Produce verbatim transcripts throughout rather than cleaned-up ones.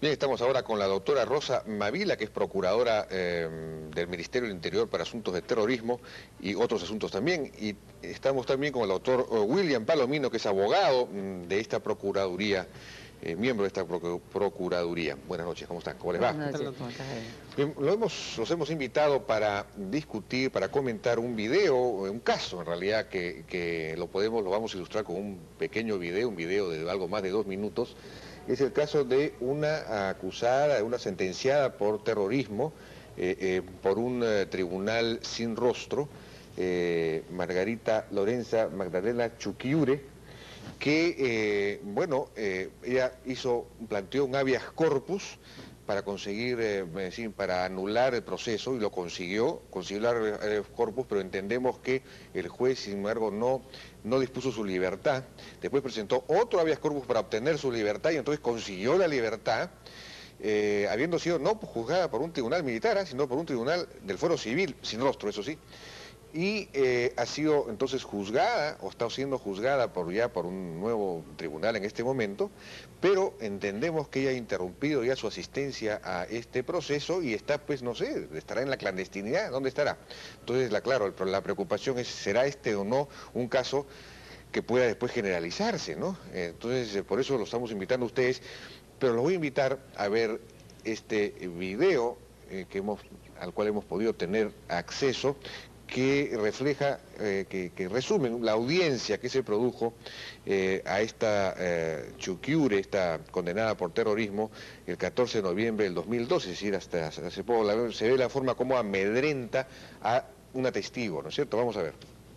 Bien, estamos ahora con la doctora Rosa Mavila, que es procuradora eh, del Ministerio del Interior para Asuntos de Terrorismo y otros asuntos también. Y estamos también con el doctor William Palomino, que es abogado de esta Procuraduría, eh, miembro de esta Procuraduría. Buenas noches, ¿cómo están? ¿Cómo les va? Buenas noches, ¿cómo estás? Bien, lo hemos, los hemos invitado para discutir, para comentar un video, un caso en realidad, que, que lo podemos, lo vamos a ilustrar con un pequeño video, un video de algo más de dos minutos. Es el caso de una acusada, de una sentenciada por terrorismo eh, eh, por un eh, tribunal sin rostro, eh, Margarita Lorenza Magdalena Chuquiure, que, eh, bueno, eh, ella hizo, planteó un habeas corpus para conseguir, eh, decir, para anular el proceso, y lo consiguió, consiguió el habeas corpus, pero entendemos que el juez, sin embargo, no, no dispuso su libertad. Después presentó otro habeas corpus para obtener su libertad, y entonces consiguió la libertad, eh, habiendo sido no juzgada por un tribunal militar, sino por un tribunal del fuero civil, sin rostro, eso sí. Y eh, ha sido entonces juzgada, o está siendo juzgada por ya por un nuevo tribunal en este momento, pero entendemos que ella ha interrumpido ya su asistencia a este proceso y está, pues, no sé, estará en la clandestinidad, ¿dónde estará? Entonces, la, claro, la preocupación es, ¿será este o no un caso que pueda después generalizarse, ¿no? Entonces, eh, por eso lo estamos invitando a ustedes, pero los voy a invitar a ver este video eh, que hemos, al cual hemos podido tener acceso, que refleja, eh, que, que resume la audiencia que se produjo eh, a esta eh, Chuquiure, esta condenada por terrorismo, el catorce de noviembre del dos mil doce, es decir, hasta hace poco. La, se ve la forma como amedrenta a una testigo, ¿no es cierto? Vamos a ver.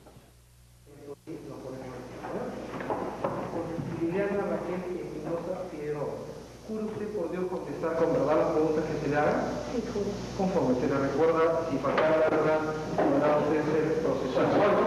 Liliana Raquel Espinosa Figueroa, ¿jura usted por Dios contestar con verdad las preguntas que se le hagan? Sí, juro. Conforme se le recuerda, si faltara la verdad, podrá usted ser procesado.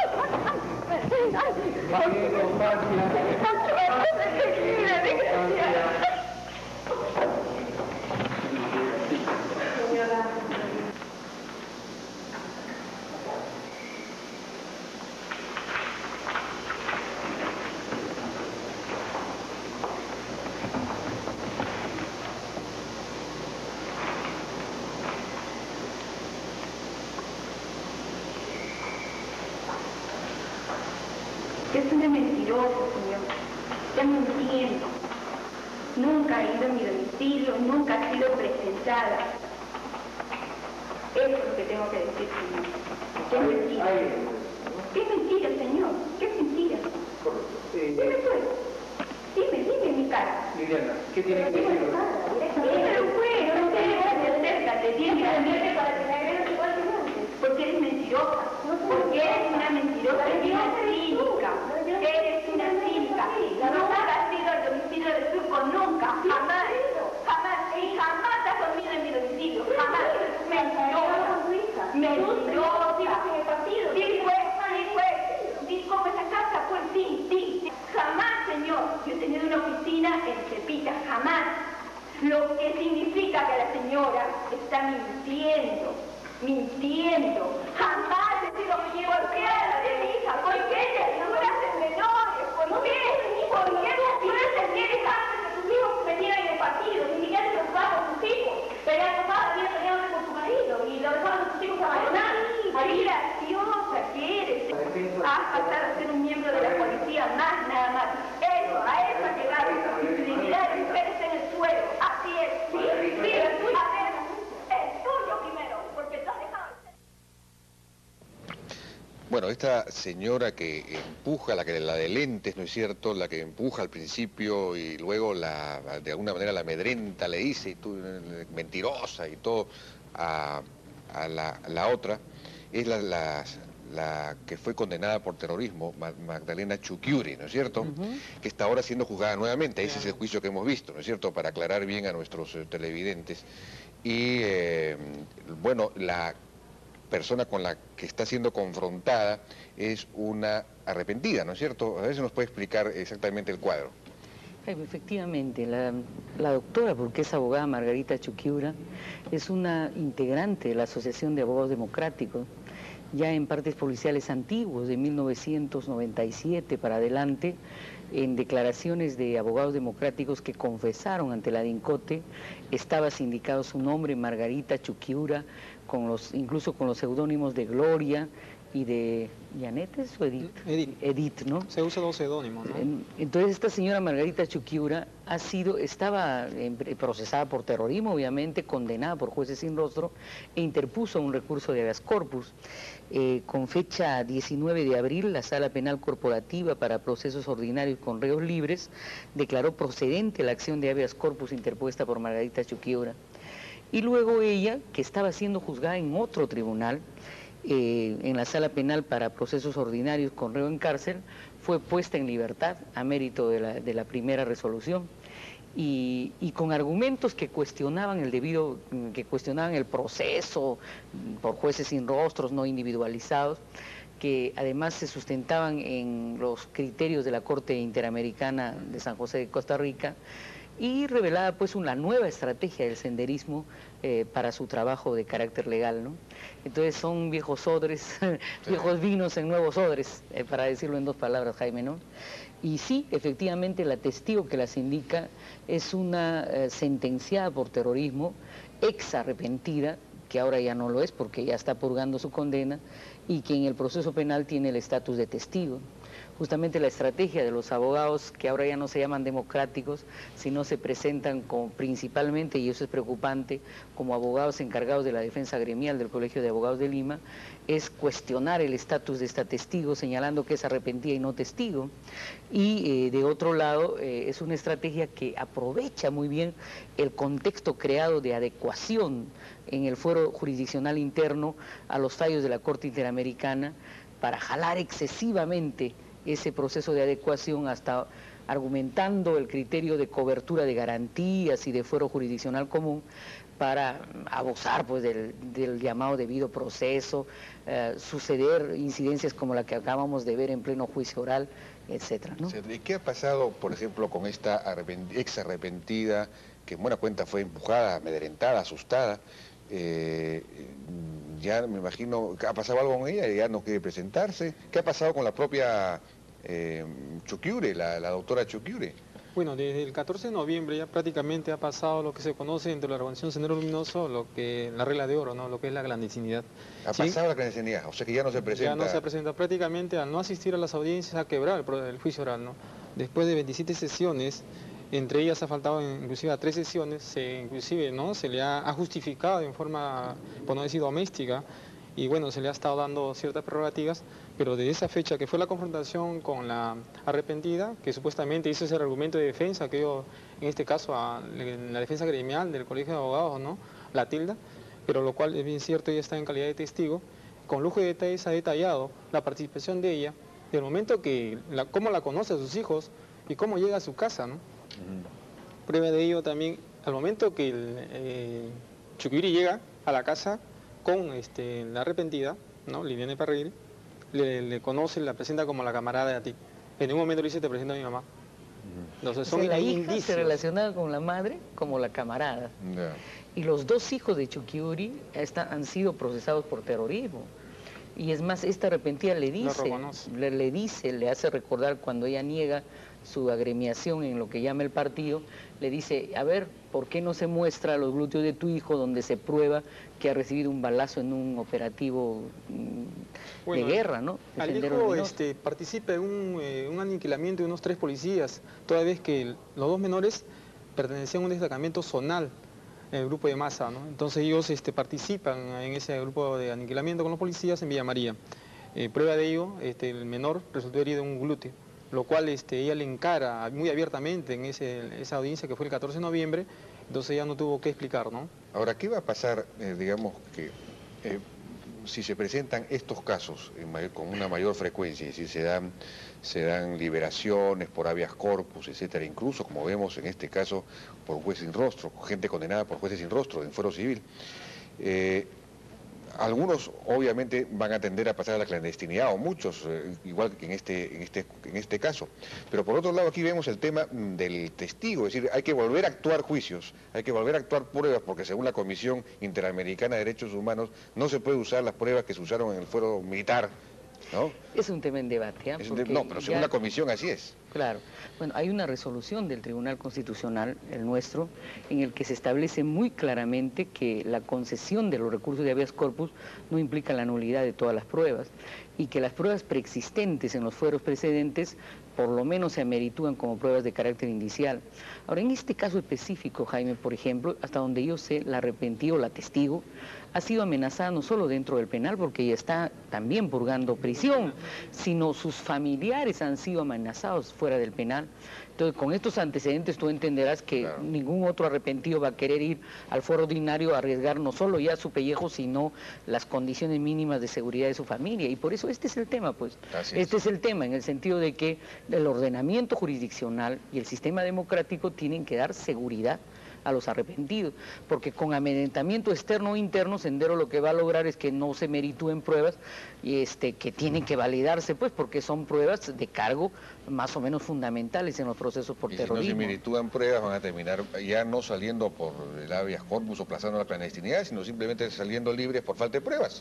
Es una mentirosa, señor. Está mintiendo. Nunca ha ido a mi domicilio, nunca ha sido presentada. Eso es lo que tengo que decir, señor. ¿Qué mentira? ¿Qué mentira, señor? ¿Qué mentira? Dime pues. Dime, dime en mi cara. Liliana, ¿qué tiene que decir? Dímelo pues, no te acércate, dime, dime para que me agregues igual que antes. Porque eres mentirosa. Porque eres una mentirosa, eres una cínica. Eres una cínica. Nunca has ido al domicilio de Surco, nunca, jamás. Jamás, y jamás has dormido en mi domicilio. Jamás. Mentirosa. Mentirosa. Sí, pues, sí, pues. Sí, como esa casa, pues sí, sí, sí. Jamás, señor. Yo he tenido una oficina en Cepita, jamás. Lo que significa que la señora está mintiendo. Mintiendo. Jamás he sido golpeada de mi hija. ¿Por qué censuras en menores? ¿Por qué? ¿Por qué censuras en menores antes de tus hijos que venían en el partido? Ni siquiera se los daba a sus hijos. Pero a tu madre había peleado con su marido y lo dejaban a sus hijos abandonados. ¡Ay, graciosa que eres! Has pasado a ser un miembro de la policía más, nada más. Eso, a eso ha llegado. Y tu dignidad de mujer está en el suelo. Así es. Sí, sí, el tuyo. A ver, el tuyo primero, porque tú has dejado... Bueno, esta señora que empuja, la que la de lentes, ¿no es cierto?, la que empuja al principio y luego la, de alguna manera la amedrenta, le dice, y tú, mentirosa y todo, a, a la, la otra, es la, la, la que fue condenada por terrorismo, Magdalena Chuquiure, ¿no es cierto?, uh-huh. que está ahora siendo juzgada nuevamente. Ese claro. es el juicio que hemos visto, ¿no es cierto?, para aclarar bien a nuestros eh, televidentes. Y, eh, bueno, la persona con la que está siendo confrontada es una arrepentida, ¿no es cierto? A ver si nos puede explicar exactamente el cuadro. Efectivamente, la, la doctora, porque es abogada, Margarita Chuquiure, es una integrante de la Asociación de Abogados Democráticos, ya en partes policiales antiguos, de mil novecientos noventa y siete para adelante, en declaraciones de abogados democráticos que confesaron ante la DINCOTE, estaba sindicado su nombre, Margarita Chuquiura, con los, incluso con los seudónimos de Gloria y de ¿Yanetes o Edith? Edith. Edith, ¿no? Se usa dos seudónimos, ¿no? Entonces esta señora Margarita Chuquiura ha sido, estaba procesada por terrorismo, obviamente, condenada por jueces sin rostro, e interpuso un recurso de habeas corpus. Eh, con fecha diecinueve de abril, la Sala Penal Corporativa para Procesos Ordinarios con Reos Libres declaró procedente la acción de habeas corpus interpuesta por Margarita Chuquiura. Y luego ella, que estaba siendo juzgada en otro tribunal, Eh, en la Sala Penal para Procesos Ordinarios con reo en cárcel, fue puesta en libertad a mérito de la, de la primera resolución y, y con argumentos que cuestionaban el debido, que cuestionaban el proceso por jueces sin rostros, no individualizados, que además se sustentaban en los criterios de la Corte Interamericana de San José de Costa Rica, y revelaba pues una nueva estrategia del senderismo eh, para su trabajo de carácter legal, ¿no? Entonces son viejos odres, sí. viejos vinos en nuevos odres, eh, para decirlo en dos palabras, Jaime, ¿no? Y sí, efectivamente, la testigo que las indica es una eh, sentenciada por terrorismo, ex arrepentida, que ahora ya no lo es porque ya está purgando su condena, y que en el proceso penal tiene el estatus de testigo. Justamente la estrategia de los abogados, que ahora ya no se llaman democráticos, sino se presentan como, principalmente, y eso es preocupante, como abogados encargados de la defensa gremial del Colegio de Abogados de Lima, es cuestionar el estatus de esta testigo, señalando que es arrepentida y no testigo. Y eh, de otro lado, eh, es una estrategia que aprovecha muy bien el contexto creado de adecuación en el fuero jurisdiccional interno a los fallos de la Corte Interamericana para jalar excesivamente ese proceso de adecuación, hasta argumentando el criterio de cobertura de garantías y de fuero jurisdiccional común para abusar pues del, del llamado debido proceso, eh, suceder incidencias como la que acabamos de ver en pleno juicio oral, etcétera, ¿no? ¿Y qué ha pasado, por ejemplo, con esta ex arrepentida, que en buena cuenta fue empujada, amedrentada, asustada? Eh, ya me imagino, ¿ha pasado algo con ella? ¿Ya no quiere presentarse? ¿Qué ha pasado con la propia eh, Chuquiure, la, la doctora Chuquiure? Bueno, desde el catorce de noviembre ya prácticamente ha pasado lo que se conoce dentro de la organización Sendero Luminoso, lo que la regla de oro, ¿no? Lo que es la clandestinidad. Ha ¿Sí? pasado la clandestinidad, o sea que ya no se presenta. Ya no se presenta, prácticamente al no asistir a las audiencias ha quebrado el, el juicio oral, ¿no? Después de veintisiete sesiones, entre ellas ha faltado inclusive a tres sesiones, se, inclusive ¿no? se le ha, ha justificado en forma, por no decir doméstica, y bueno, se le ha estado dando ciertas prerrogativas, pero de esa fecha que fue la confrontación con la arrepentida, que supuestamente hizo ese argumento de defensa, que yo, en este caso, a, en la defensa gremial del Colegio de Abogados, ¿no? La tilda, pero lo cual es bien cierto, ella está en calidad de testigo, con lujo de detalles ha detallado la participación de ella, del momento que, la, cómo la conoce a sus hijos y cómo llega a su casa, ¿no? Uh-huh. Prueba de ello también, al momento que el, eh, Chuquiuri llega a la casa con este, la arrepentida, ¿no? Liliana Parril, le, le conoce, la presenta como la camarada de a ti. En un momento le dice, te presento a mi mamá. Uh-huh. Entonces, son o sea, la hija indicios. se relacionaba con la madre como la camarada. Yeah. Y los dos hijos de Chuquiuri está, han sido procesados por terrorismo. Y es más, esta arrepentida le dice, le, le dice, le hace recordar cuando ella niega su agremiación en lo que llama el partido, le dice, a ver, ¿por qué no se muestra los glúteos de tu hijo donde se prueba que ha recibido un balazo en un operativo bueno, de guerra, ¿no? De al hijo este, participa en un, eh, un aniquilamiento de unos tres policías, toda vez que el, los dos menores pertenecían a un destacamento zonal, el grupo de masa, ¿no? Entonces ellos este, participan en ese grupo de aniquilamiento con los policías en Villa María. Eh, prueba de ello, este, el menor resultó herido en un glúteo, lo cual este, ella le encara muy abiertamente en ese, esa audiencia que fue el catorce de noviembre, entonces ella no tuvo que explicar, ¿no? Ahora, ¿qué va a pasar, eh, digamos, que eh, si se presentan estos casos en mayor, con una mayor frecuencia, es decir, se dan, se dan liberaciones por habeas corpus, etcétera, incluso, como vemos en este caso, por un juez sin rostro, gente condenada por jueces sin rostro, en fuero civil? Eh, algunos obviamente van a tender a pasar a la clandestinidad, o muchos, eh, igual que en este, en, este, en este caso. Pero por otro lado aquí vemos el tema del testigo, es decir, hay que volver a actuar juicios, hay que volver a actuar pruebas, porque según la Comisión Interamericana de Derechos Humanos no se puede usar las pruebas que se usaron en el fuero militar, ¿no? Es un tema en debate. ¿eh? Es un de... No, pero según ya... la Comisión así es. Claro. Bueno, hay una resolución del Tribunal Constitucional, el nuestro, en el que se establece muy claramente que la concesión de los recursos de habeas corpus no implica la nulidad de todas las pruebas y que las pruebas preexistentes en los fueros precedentes por lo menos se ameritúan como pruebas de carácter indicial. Ahora, en este caso específico, Jaime, por ejemplo, hasta donde yo sé, la arrepentida o la testigo ha sido amenazada no solo dentro del penal, porque ella está también purgando prisión, sino sus familiares han sido amenazados fuera del penal. Entonces, con estos antecedentes tú entenderás que claro, ningún otro arrepentido va a querer ir al fuero ordinario a arriesgar no solo ya su pellejo, sino las condiciones mínimas de seguridad de su familia. Y por eso este es el tema, pues. Así este es. es el tema, en el sentido de que el ordenamiento jurisdiccional y el sistema democrático tienen que dar seguridad a los arrepentidos, porque con amedrentamiento externo o interno, Sendero lo que va a lograr es que no se meritúen pruebas y este que tienen que validarse, pues, porque son pruebas de cargo más o menos fundamentales en los procesos por y terrorismo. Si no se meritúan pruebas, van a terminar ya no saliendo por el habeas corpus o plazando la clandestinidad, sino simplemente saliendo libres por falta de pruebas.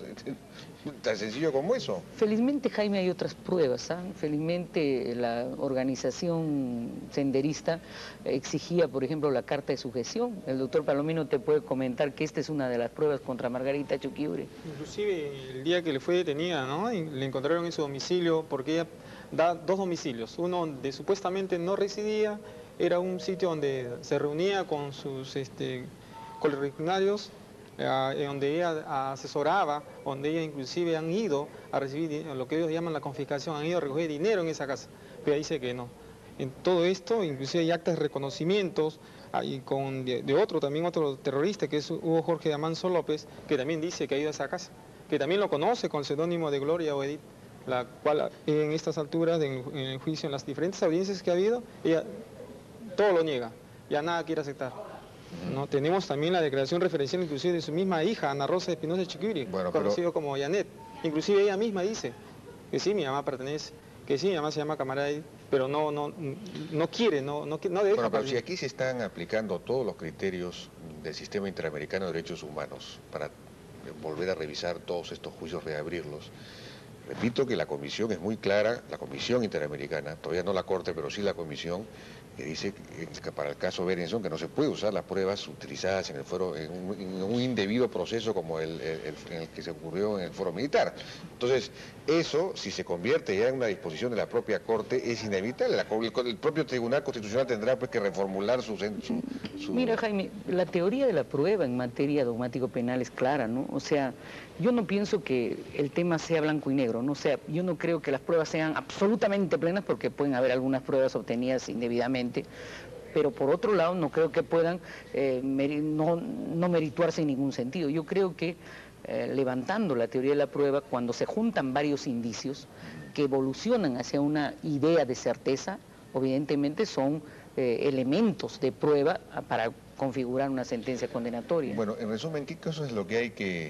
Tan sencillo como eso. Felizmente, Jaime, hay otras pruebas, ¿eh? Felizmente la organización senderista exigía, por ejemplo, la carta de sujeción. El doctor Palomino te puede comentar que esta es una de las pruebas contra Margarita Chuquiure. Inclusive el día que le fue detenida, ¿no? Y le encontraron en su domicilio, porque ella da dos domicilios, uno donde supuestamente no residía, era un sitio donde se reunía con sus este, correligionarios, eh, donde ella asesoraba, donde ella inclusive han ido a recibir lo que ellos llaman la confiscación, han ido a recoger dinero en esa casa, pero dice que no. En todo esto, inclusive hay actas de reconocimientos, y con de, de otro, también otro terrorista, que es Hugo Jorge Amanso López, que también dice que ha ido a esa casa, que también lo conoce con el seudónimo de Gloria o Edith, la cual en estas alturas, en, en el juicio, en las diferentes audiencias que ha habido, ella todo lo niega, ya nada quiere aceptar. ¿No? Tenemos también la declaración referencial inclusive de su misma hija, Ana Rosa Espinosa Chuquiure, bueno, conocido pero... como Janet. Inclusive ella misma dice que sí, mi mamá pertenece, que sí, mi mamá se llama Camaray, pero no, no, no quiere, no, no, no deja. Bueno, pero si aquí se están aplicando todos los criterios del Sistema Interamericano de Derechos Humanos para volver a revisar todos estos juicios, reabrirlos, repito que la comisión es muy clara, la comisión interamericana, todavía no la Corte, pero sí la comisión, que dice que para el caso Berenson que no se puede usar las pruebas utilizadas en el foro, en un, en un indebido proceso como el, el, en el que se ocurrió en el foro militar. Entonces, eso, si se convierte ya en una disposición de la propia Corte, es inevitable. La, el, el propio Tribunal Constitucional tendrá pues que reformular su, su, su... Mira, Jaime, la teoría de la prueba en materia dogmático penal es clara, ¿no? O sea, yo no pienso que el tema sea blanco y negro, ¿no? O sea, yo no creo que las pruebas sean absolutamente plenas, porque pueden haber algunas pruebas obtenidas indebidamente, pero por otro lado no creo que puedan eh, no, no merituarse en ningún sentido. Yo creo que eh, levantando la teoría de la prueba, cuando se juntan varios indicios que evolucionan hacia una idea de certeza, evidentemente son eh, elementos de prueba para configurar una sentencia condenatoria. Bueno, en resumen, ¿qué caso es lo que hay que,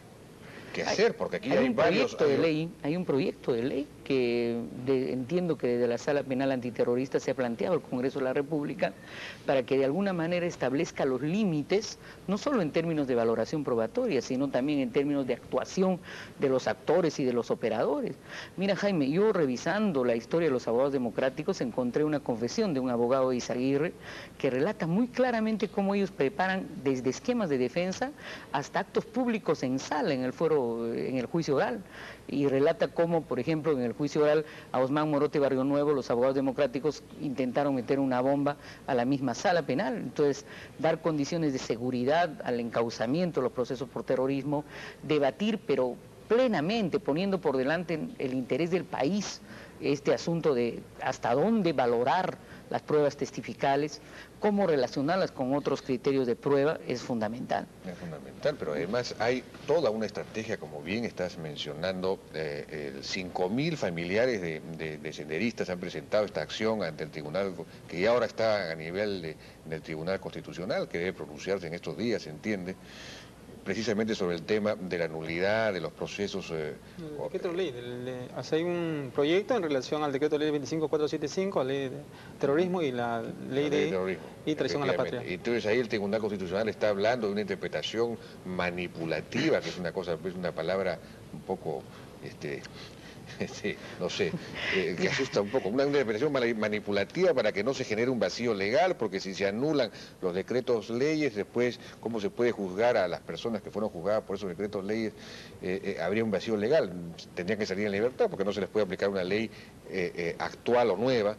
que hacer? Porque aquí hay, hay un varios... proyecto de ley, hay un proyecto de ley que de, entiendo que desde la Sala Penal Antiterrorista se ha planteado al Congreso de la República para que de alguna manera establezca los límites, no solo en términos de valoración probatoria, sino también en términos de actuación de los actores y de los operadores. Mira, Jaime, yo revisando la historia de los abogados democráticos encontré una confesión de un abogado de Izaguirre que relata muy claramente cómo ellos preparan desde esquemas de defensa hasta actos públicos en sala, en el foro, en el juicio oral, y relata cómo, por ejemplo, en el juicio oral a Osman Morote Barrio Nuevo, los abogados democráticos intentaron meter una bomba a la misma sala penal. Entonces, dar condiciones de seguridad al encauzamiento de los procesos por terrorismo, debatir, pero plenamente, poniendo por delante el interés del país, este asunto de hasta dónde valorar las pruebas testificales, cómo relacionarlas con otros criterios de prueba, es fundamental. Es fundamental, pero además hay toda una estrategia, como bien estás mencionando, eh, cinco mil familiares de, de, de senderistas han presentado esta acción ante el tribunal, que ya ahora está a nivel de, del Tribunal Constitucional, que debe pronunciarse en estos días, se entiende. precisamente sobre el tema de la nulidad de los procesos. Eh, el decreto ley, del, de, o sea, hay un proyecto en relación al decreto ley veinticinco mil cuatrocientos setenta y cinco, la ley de terrorismo y la ley, la ley de, de terrorismo, y traición a la patria. Entonces ahí el Tribunal Constitucional está hablando de una interpretación manipulativa, que es una cosa, es una palabra un poco, este, este, no sé, eh, que asusta un poco, una, una interpretación manipulativa para que no se genere un vacío legal, porque si se anulan los decretos leyes, después cómo se puede juzgar a las personas que fueron juzgadas por esos decretos leyes, eh, eh, habría un vacío legal, tendrían que salir en libertad, porque no se les puede aplicar una ley eh, eh, actual o nueva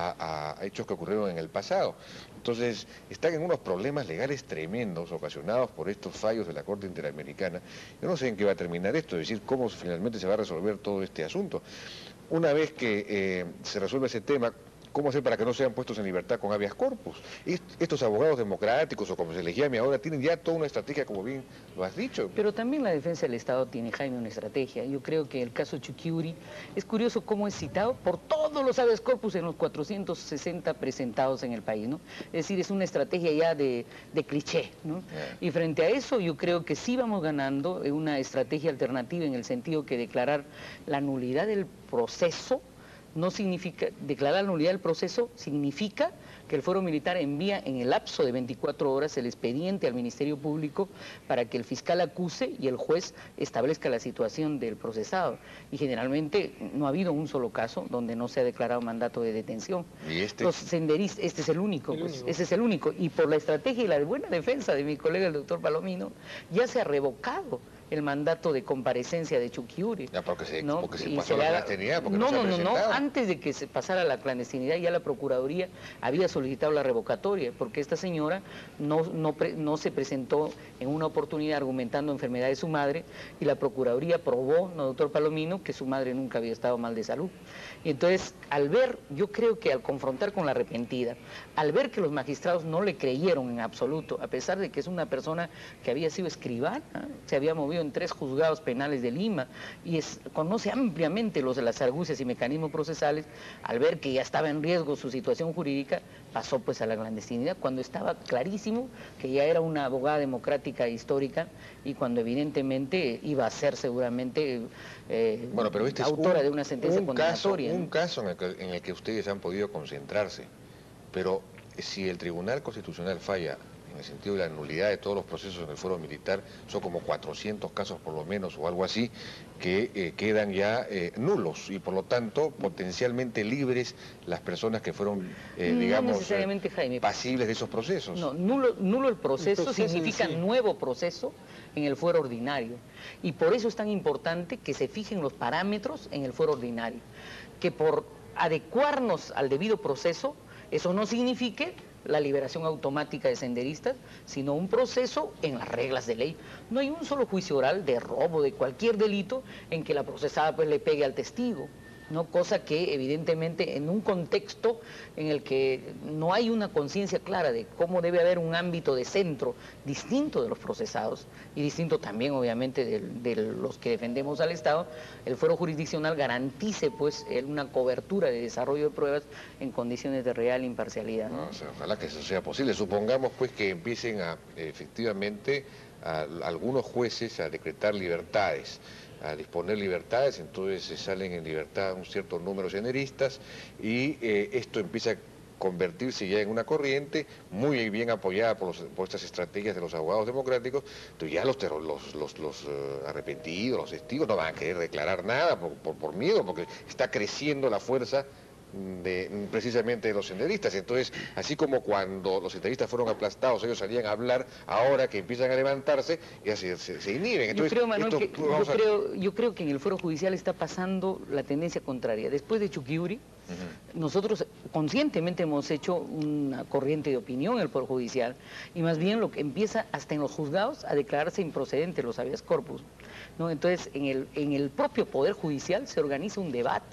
a, a hechos que ocurrieron en el pasado. Entonces, están en unos problemas legales tremendos ocasionados por estos fallos de la Corte Interamericana. Yo no sé en qué va a terminar esto, es decir, cómo finalmente se va a resolver todo este asunto. Una vez que eh, se resuelve ese tema, ¿cómo hacer para que no sean puestos en libertad con habeas corpus? Estos abogados democráticos, o como se les llame ahora, tienen ya toda una estrategia, como bien lo has dicho. Pero también la defensa del Estado tiene, Jaime, una estrategia. Yo creo que el caso Chuquiuri es curioso cómo es citado por todos los habeas corpus en los cuatrocientos sesenta presentados en el país, ¿no? Es decir, es una estrategia ya de, de cliché, ¿no? Yeah. Y frente a eso yo creo que sí vamos ganando una estrategia alternativa en el sentido que declarar la nulidad del proceso no significa, declarar la nulidad del proceso significa que el Fuero Militar envía en el lapso de veinticuatro horas el expediente al Ministerio Público para que el fiscal acuse y el juez establezca la situación del procesado. Y generalmente no ha habido un solo caso donde no se ha declarado mandato de detención. ¿Y este? Los senderistas, este es el único, el pues, único, ese es el único. Y por la estrategia y la buena defensa de mi colega el doctor Palomino, ya se ha revocado el mandato de comparecencia de Chuquiuri. Ya, porque se, ¿no? porque se pasó la clandestinidad, porque no, no, no, se no, no, antes de que se pasara la clandestinidad ya la Procuraduría había solicitado la revocatoria, porque esta señora no, no, pre, no se presentó en una oportunidad argumentando enfermedad de su madre, y la Procuraduría probó, ¿no, doctor Palomino?, que su madre nunca había estado mal de salud. Y entonces, al ver, yo creo que al confrontar con la arrepentida, al ver que los magistrados no le creyeron en absoluto, a pesar de que es una persona que había sido escribana, se había movido en tres juzgados penales de Lima y es, conoce ampliamente los de las argucias y mecanismos procesales, al ver que ya estaba en riesgo su situación jurídica, pasó pues a la clandestinidad, cuando estaba clarísimo que ya era una abogada democrática histórica y cuando evidentemente iba a ser seguramente eh, bueno, pero este autora es un, de una sentencia un condenatoria. Caso, ¿no? Un caso en el, que, en el que ustedes han podido concentrarse, pero si el Tribunal Constitucional falla en el sentido de la nulidad de todos los procesos en el Fuero Militar, son como cuatrocientos casos por lo menos o algo así, que eh, quedan ya eh, nulos y por lo tanto potencialmente libres las personas que fueron, eh, no digamos, necesariamente, Jaime, pasibles de esos procesos. No, nulo, nulo el proceso, el proceso significa sí. nuevo proceso en el fuero ordinario. Y por eso es tan importante que se fijen los parámetros en el fuero ordinario. Que por adecuarnos al debido proceso, eso no signifique la liberación automática de senderistas, sino un proceso en las reglas de ley. No hay un solo juicio oral de robo, de cualquier delito, en que la procesada pues le pegue al testigo, ¿no? Cosa que evidentemente en un contexto en el que no hay una conciencia clara de cómo debe haber un ámbito de centro distinto de los procesados y distinto también obviamente de, de los que defendemos al Estado, el fuero jurisdiccional garantice pues una cobertura de desarrollo de pruebas en condiciones de real imparcialidad, ¿no? No, o sea, ojalá que eso sea posible. Supongamos pues que empiecen a efectivamente a, a algunos jueces a decretar libertades, a disponer libertades, entonces se salen en libertad un cierto número de senderistas y eh, esto empieza a convertirse ya en una corriente muy bien apoyada por, los, por estas estrategias de los abogados democráticos. Entonces ya los, los, los, los uh, arrepentidos, los testigos no van a querer declarar nada por, por, por miedo, porque está creciendo la fuerza de, precisamente de los senderistas. Entonces, así como cuando los senderistas fueron aplastados, ellos salían a hablar, ahora que empiezan a levantarse, ya se, se, se inhiben. Entonces, yo creo, Manuel, esto, que, yo, a... creo, yo creo que en el Fuero Judicial está pasando la tendencia contraria. Después de Chuquiuri, uh-huh. nosotros conscientemente hemos hecho una corriente de opinión en el Fuero Judicial, y más bien lo que empieza hasta en los juzgados a declararse improcedentes los habeas corpus, ¿no? Entonces, en el, en el propio Poder Judicial se organiza un debate.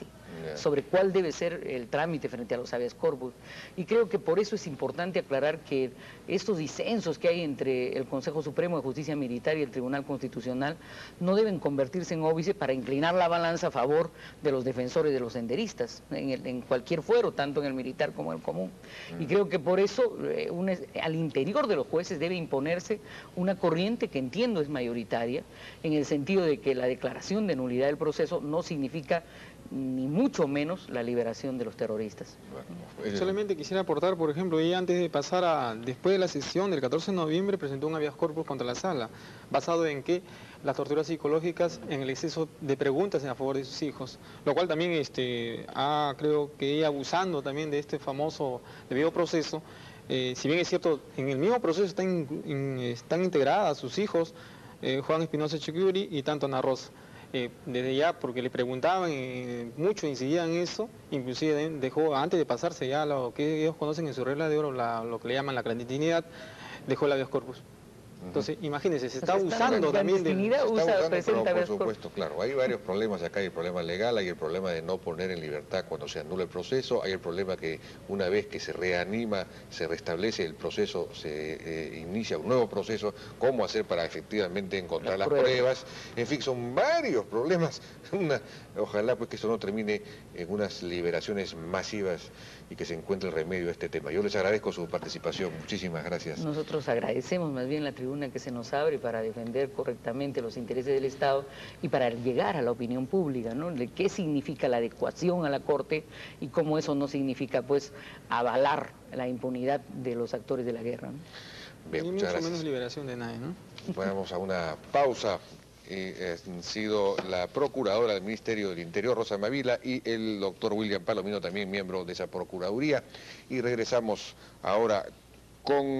Yeah. sobre cuál debe ser el trámite frente a los habeas corpus. Y creo que por eso es importante aclarar que estos disensos que hay entre el Consejo Supremo de Justicia Militar y el Tribunal Constitucional no deben convertirse en óbice para inclinar la balanza a favor de los defensores de los senderistas, en, el, en cualquier fuero, tanto en el militar como en el común. Mm. Y creo que por eso eh, un, al interior de los jueces debe imponerse una corriente que entiendo es mayoritaria, en el sentido de que la declaración de nulidad del proceso no significa ni mucho menos la liberación de los terroristas. Bueno, solamente quisiera aportar, por ejemplo, ella antes de pasar a, después de la sesión del catorce de noviembre, presentó un habeas corpus contra la sala, basado en que las torturas psicológicas en el exceso de preguntas en favor de sus hijos, lo cual también este, ha, creo que ella abusando también de este famoso debido proceso, eh, si bien es cierto, en el mismo proceso están, in, están integradas sus hijos, eh, Juan Espinosa Chuquiuri y tanto Ana Rosa. Eh, desde ya, porque le preguntaban, eh, mucho incidían en eso, inclusive dejó, antes de pasarse ya lo que ellos conocen en su regla de oro, la, lo que le llaman la clandestinidad, dejó el habeas corpus. Entonces, imagínense, se está, o sea, está usando también de... Se está usando, pero por supuesto, claro, hay varios problemas acá, hay el problema legal, hay el problema de no poner en libertad cuando se anula el proceso, hay el problema que una vez que se reanima, se restablece el proceso, se eh, inicia un nuevo proceso, cómo hacer para efectivamente encontrar las, las pruebas. pruebas, en fin, son varios problemas, una, ojalá pues que esto no termine en unas liberaciones masivas y que se encuentre el remedio a este tema. Yo les agradezco su participación, muchísimas gracias. Nosotros agradecemos más bien la tribuna que se nos abre para defender correctamente los intereses del Estado y para llegar a la opinión pública, ¿no? De qué significa la adecuación a la Corte y cómo eso no significa, pues, avalar la impunidad de los actores de la guerra, ¿no? Bien, y muchas mucho gracias. menos liberación de nadie, ¿no? Vamos a una pausa. Eh, ha sido la procuradora del Ministerio del Interior, Rosa Mavila, y el doctor William Palomino, también miembro de esa procuraduría. Y regresamos ahora con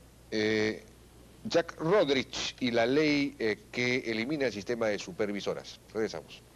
eh, Jack Rodrich y la ley eh, que elimina el sistema de supervisoras. Regresamos.